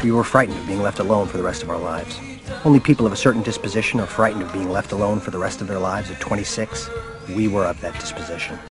We were frightened of being left alone for the rest of our lives. Only people of a certain disposition are frightened of being left alone for the rest of their lives at 26. We were of that disposition.